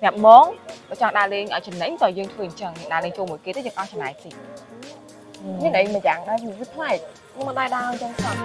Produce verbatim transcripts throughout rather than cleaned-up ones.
អ្នកបងបើចង់ដើរលេងឲ្យចំណេញតើយើងធ្វើអញ្ចឹងដើរលេងចូលមួយគេទៅយើងអស់ចំណាយតិចមានអីមួយយ៉ាងដែរវាប្លែកខ្ញុំមិនដែរដើរអញ្ចឹងសោះ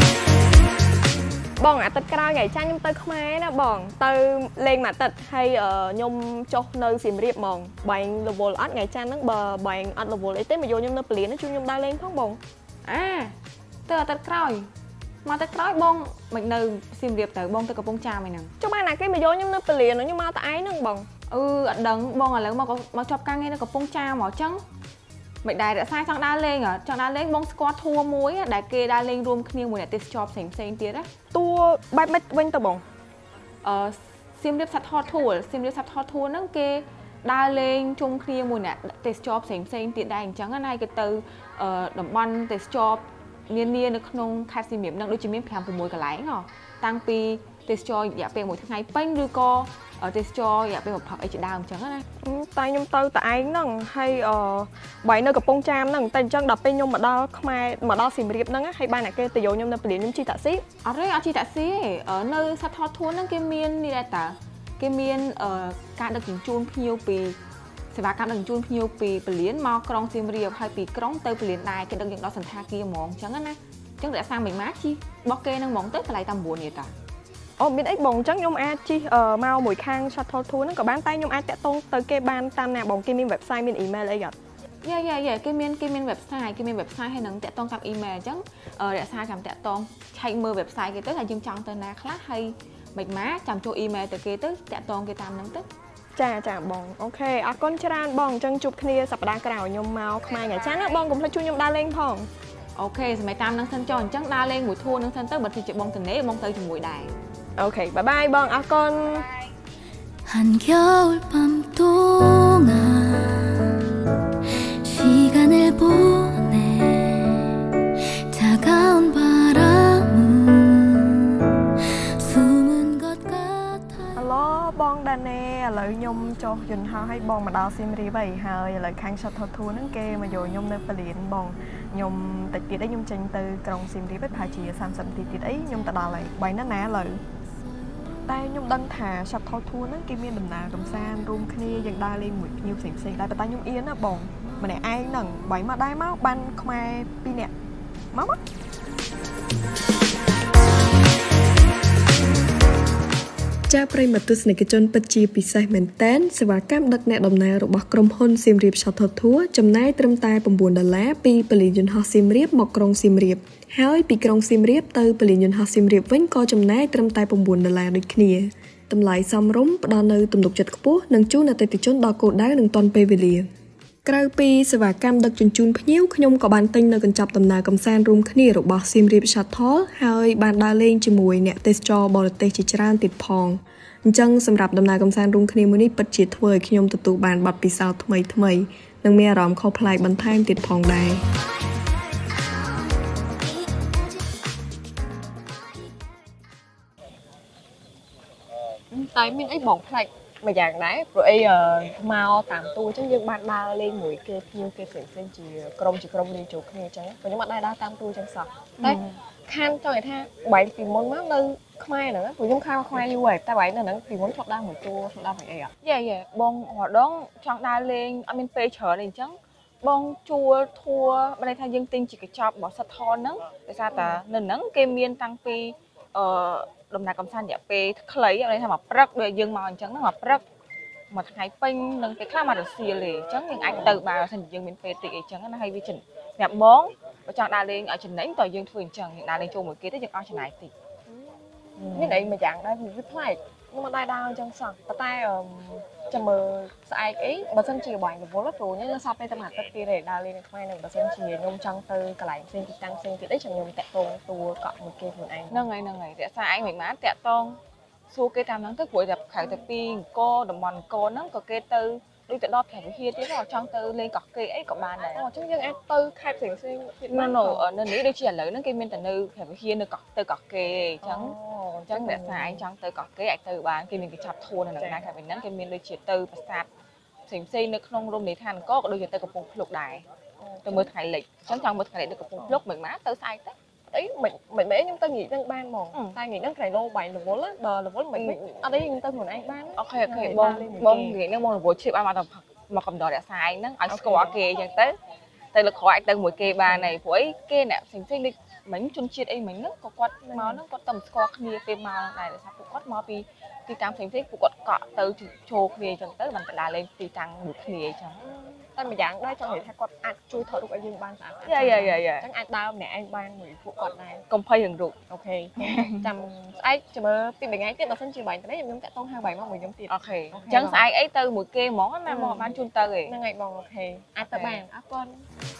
បងអាទិត្យក្រោយថ្ងៃចាញ់ខ្ញុំទៅខ្មែរណាបងទៅលេងមួយអាទិត្យហើយខ្ញុំចុះនៅសៀមរាបហ្មងបែងរវល់អត់ថ្ងៃចាញ់ហ្នឹងបើបែងអត់រវល់អីទេមកយកខ្ញុំនៅពលានជួយខ្ញុំដើរលេងផងបងអាទៅអាទិត្យក្រោយមកអាទិត្យក្រោយបងមិននៅសៀមរាបទៅបងទៅកំពង់ចាមឯហ្នឹងចុះបានណាគេមកយកខ្ញុំនៅពលានខ្ញុំមកតែឯងហ្នឹងបងអឺអត់ដឹងបងឥឡូវមកមកជាប់ការងារនៅកំពង់ចាមហ្មងអញ្ចឹងមិនដែររក្សាចង់ដើរលេងចង់ដើរលេងបងស្គាល់ធัวមួយដែលគេដើរលេងរួមគ្នាមួយអ្នកទេសចរផ្សេងផ្សេងទៀតណាតួបែបម៉េចវិញទៅបងអឺសៀមរាបសាត់ថតធัวសៀមរាបសាត់ថតធัวហ្នឹងគេដើរលេងជុំគ្នាមួយអ្នកទេសចរផ្សេងផ្សេងទៀតដែរអញ្ចឹងណាគេទៅតំបន់ទេសចរនានានៅក្នុងខេត្តសៀមរាបហ្នឹងដូចជាមានfive sixកន្លែងហ៎តាំងពីទេសចររយៈពេលមួយថ្ងៃពេញឬក៏ទេសចររយៈពេលមួយផឹកអីជាដើមអញ្ចឹងណាតែខ្ញុំទៅតែឯងហ្នឹងហើយអឺបើនៅកំពង់ចាមហ្នឹងតែអញ្ចឹងដល់ពេលខ្ញុំមកដល់ខ្មែរមកដល់សៀមរាបហ្នឹងហើយបានតែគេទៅយកខ្ញុំនៅពលានខ្ញុំជិះតាក់ស៊ីអត់ទេអត់ជិះតាក់ស៊ីទេនៅសាត់ថតធួនហ្នឹងគេមាននេះដែរតាគេមានការដឹកជញ្ជូនភ្ញៀវពីសេវាកម្មដឹកជញ្ជូនភ្ញៀវពីពលានមកក្រុងសៀមរាបហើយពីក្រុងទៅពលានដែរគេដឹកយើងដល់សន្តាគារហ្មងអញ្ចឹងណាអញ្ចឹងរក្សាមិនម៉ាជិះរបស់គេហ្នឹងហ្មងទៅកន្លែងតាមnineនេះតាអូមានអីបងអញ្ចឹងខ្ញុំអាចជិះមកមួយខាង shuttle tour ហ្នឹងក៏បានតែខ្ញុំអាចតាក់ទងទៅគេបានតាមណាបងគេមាន website មាន email អីអត់យ៉ាយ៉ាយ៉ាគេមានគេមាន website គេមាន website ហើយនឹងតាក់ទងតាម email អញ្ចឹងរក្សាចាំតាក់ទងឆែកមើល website គេទៅថាយើងចង់ទៅណាខ្លះហើយមិនម៉ាចាំចូល email ទៅគេទៅតាក់ទងគេតាមហ្នឹងទៅចាចាបងអូខេអរគុណច្រើនបងអញ្ចឹងជួបគ្នាសប្តាហ៍ក្រោយខ្ញុំមកខ្មែរថ្ងៃច័ន្ទណាបងកុំភ្លេចជួយខ្ញុំដើរលេងផងអូខេសម័យតាមនឹងសិនចុះអញ្ចឹងដើរលេងមួយធួនឹងសិនទៅបើទីជាបងទៅនេបងទៅជាមួយដែរអូខេបាយបាយបងអរគុណបងដាណេឥឡូវខ្ញុំចុះយន្តហោះឲ្យបងមកដល់សៀមរាបហើយឥឡូវខាង shuttle tour ហ្នឹងគេមកយកខ្ញុំនៅពលានបងខ្ញុំតិចទៀតឯងខ្ញុំចេញទៅក្រុងសៀមរាបប្រហែលជាthirtyនាទីទៀតអីខ្ញុំទៅដល់ហើយបាយណាស់ណាឥឡូវតែខ្ញុំដឹងថា shuttle tour ហ្នឹងគេមានដំណើរកម្សាន្តរួមគ្នាយើងដើរលេងមួយភ្ញៀវផ្សេងផ្សេងដែរប៉ុន្តែខ្ញុំអៀនណាបងម្នាក់ឯងហ្នឹងបាយមកដែរមកបានខ្មែរtwoនាក់មកមកចាប្រិមត្តទស្សនិកជនពិតជាពិសេសមែនតែនសេវាកម្មដឹកអ្នកដំណើររបស់ក្រុមហ៊ុនសៀមរាប Shuttle Tour ចំណាយត្រឹមតែnineដុល្លារពីពលានយន្តហោះសៀមរាបមកក្រុងសៀមរាបហើយពីក្រុងសៀមរាបទៅពលានយន្តហោះសៀមរាបវិញក៏ចំណាយត្រឹមតែnineដុល្លារដូចគ្នាតម្លៃសមរម្យផ្ដល់នូវទំនុកចិត្តខ្ពស់និងជូនអតិថិជនដល់គោលដៅនឹងទាន់ពេលវេលាក្រៅពីសេវាកម្មដឹកជញ្ជូនភ្ញៀវខ្ញុំក៏បានទិញនៅកញ្ចប់ដំណើរកម្សាន្តរួមគ្នារបស់សៀមរាប Shuttle ហើយបានដើរលេងជាមួយអ្នកទេសចរបរទេសជាច្រើនទៀតផងអញ្ចឹងសម្រាប់ដំណើរកម្សាន្តរួមគ្នាមួយនេះពិតជាធ្វើឲ្យខ្ញុំទទួលបានបទពិសោធន៍ថ្មីថ្មីនិងមានអារម្មណ៍ខុសប្លែកបន្ថែមទៀតផងដែរតែមានអីបងប្លែកមួយយ៉ាងដែរព្រោះអីមកតាមទូអញ្ចឹងយើងបានដើរលេងមួយគេភ្ញៀវគេផ្សេងផ្សេងជាក្រុមជាក្រុមលេងចូលគ្នាអញ្ចឹងខ្ញុំអត់ដែរដើរតាមទូអញ្ចឹងសោះតែខានចង់និយាយថាបែរពីមុនមកនៅខ្មែរហ្នឹងព្រោះខ្ញុំខានខ្មែរយូរហើយតែបែរនៅហ្នឹងពីមុនធ្លាប់ដើរមួយតួធ្លាប់ដើរមួយអីអត់យេយេបងរដងចង់ដើរលេងអត់មានពេលច្រើនអីអញ្ចឹងបងជួលធัวបើន័យថាយើងទិញជាកញ្ចប់របស់សិតថនហ្នឹងដោយសារតែនៅហ្នឹងគេមានតាំងពីអឺដំណើរកំសាន្តរយៈពេលខ្លីអីថាមកព្រឹកដូចយើងមកអញ្ចឹងហ្នឹងមកព្រឹកមួយថ្ងៃពេញនឹងពេលខ្លះមករសៀលទេអញ្ចឹងយើងអាចទៅបានបើសិនជាយើងមានពេលតិចអីចឹងណាហើយវាចិនអ្នកបងបើចង់ដើរលេងឲ្យចំណេញតើយើងធ្វើអញ្ចឹងយើងដើរលេងចូលមួយគេទៅយើងអស់ចំណាយតិចមានអីមួយយ៉ាងដែរវាប្លែកខ្ញុំមិនដែរដើរអញ្ចឹងសោះប៉ុន្តែចាំមើលស្អែកអីបើសិនជាបាញ់រវល់ព្រោះខ្ញុំសោះពេលតែមួយអាទិត្យទៀតទេដើរលេងនៅខ្មែរនឹងបើសិនជាខ្ញុំចង់ទៅកន្លែងផ្សេងទីតាំងផ្សេងទៀតអីចាំខ្ញុំតាក់ទងតួកក់មួយគេខ្លួនឯងហ្នឹងហើយហ្នឹងហើយរក្សាឯងមិនបានតាក់ទងសួរគេតាមហ្នឹងទៅព្រោះតែក្រៅទៅពីអង្គរតំបន់អង្គរហ្នឹងក៏គេទៅដូចទៅដល់ព្រះវិហារទៀតចង់ទៅលេងកោះកេរអីក៏បានដែរអញ្ចឹងយើងអាចទៅខេត្តផ្សេងផ្សេងទៀតនៅនៅនេះដូចជាឥឡូវហ្នឹងគេមានតែនៅព្រះវិហារនៅកោះទៅកោះកេរអញ្ចឹងអញ្ចឹងអ្នកស្អាឯងចង់ទៅកោះកេរអាចទៅបានគេមានកញ្ចប់ធួននៅហ្នឹងខេត្តវិញហ្នឹងគេមានដូចជាទៅប្រាសាទផ្សេងផ្សេងនៅក្នុងរមណីយដ្ឋានអង្គរក៏ដូចជាទៅកំពង់ភ្លុកដែរទៅមើលថ្ងៃលិចអញ្ចឹងចង់មើលថ្ងៃលិចនៅកំពង់ភ្លុកមិនមកទៅស្អែកទៅអីមិនមិនមែនខ្ញុំទៅងាកនឹងបានហ្មងតែងាកនឹងក្រៃឡូបែងរវល់បើរវល់មិនអត់ទេខ្ញុំទៅខ្លួនឯងបានអូខេអូខេបងបងងាកនឹងបងរវល់ឈៀបឲ្យមកដល់មកកំដររក្សាឯងហ្នឹងឲ្យស្គាល់គេអញ្ចឹងទៅទៅលើក្រោយអាចទៅមួយគេបានហើយព្រោះអីគេអ្នកផ្សេងផ្សេងដូចមិញជនជាតិអីមិញហ្នឹងក៏គាត់មកហ្នឹងគាត់ទៅស្គាល់គ្នាពេលមកដែរដោយសារពួកគាត់មកពីទីតាំងផ្សេងផ្សេងពួកគាត់កក់ទៅចូលគ្នាអញ្ចឹងទៅបានទៅដើរលេងទីតាំងមួយគ្នាអញ្ចឹងតែម្យ៉ាងដែរចង់និយាយថាគាត់អាចជួយថតរូបឲ្យយើងបានស្អាតយ៉ាយ៉ាយ៉ាយ៉ាអញ្ចឹងអាចដើរម្នាក់ឯងបានមួយពួកគាត់ដែរកុំភ័យរឿងរូបអូខេចាំស្អែកចាំមើលពីមួយថ្ងៃទៀតបើសិនជាបាញ់ទៅខ្ញុំតាក់ទងហៅបាញ់មកមួយខ្ញុំទៀតអូខេអញ្ចឹងស្អែកអីទៅមួយគេហ្មងណាមកបានជូនទៅឯងហ្នឹងហើយបងអូខេអាចទៅបានអរគុណ